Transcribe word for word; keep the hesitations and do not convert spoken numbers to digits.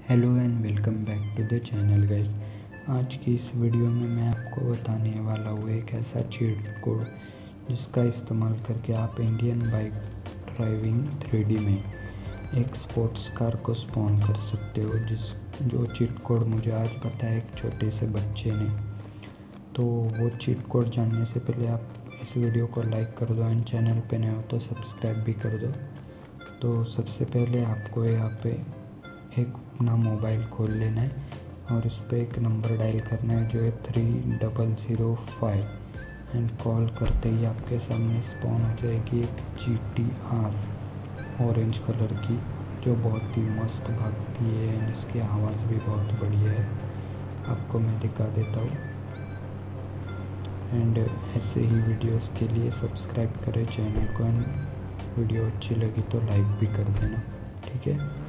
Hello and welcome back to the channel guys. आज की इस वीडियो में मैं आपको बताने वाला हूँ एक ऐसा चीट कोड जिसका इस्तेमाल करके आप Indian bike driving three D में एक स्पोर्ट्स कार को स्पॉन कर सकते हो। जिस जो चीट कोड मुझे आज पता है एक छोटे से बच्चे ने। तो वो चीट कोड जानने से पहले आप इस वीडियो को लाइक कर दो एंड चैनल पे नए हो तो सब्सक्राइब भी कर दो। तो सबसे पहले आपको यहाँ पे एक अपना मोबाइल खोल लेना है और उस पर एक नंबर डायल करना है जो है three double zero five and call करते ही आपके सामने स्पॉन हो जाएगी एक G T R orange colour की, जो बहुत ही मस्त भागती है एंड इसकी आवाज़ भी बहुत बढ़िया है। आपको मैं दिखा देता हूँ एंड ऐसे ही वीडियोस के लिए सब्सक्राइब करें चैनल को एंड वीडियो अच्छी लगी तो लाइक भी कर देना, ठीक है।